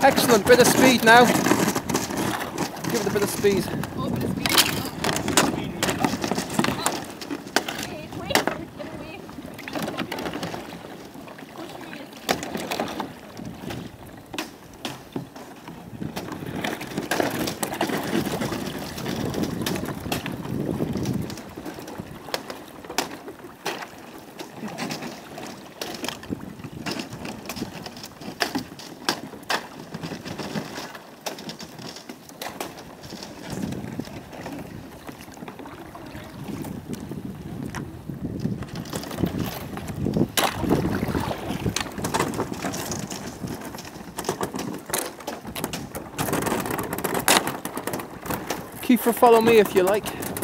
Excellent, bit of speed now. Give it a bit of speed. Oh, bit of speed. Wait, get away. Push me. Kiefer, follow me if you like.